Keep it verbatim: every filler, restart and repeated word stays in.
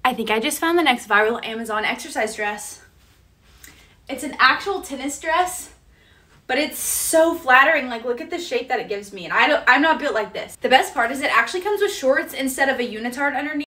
I think I just found the next viral Amazon exercise dress. It's an actual tennis dress, but it's so flattering. Like, look at the shape that it gives me. And I don't, I'm not built like this. The best part is it actually comes with shorts instead of a unitard underneath.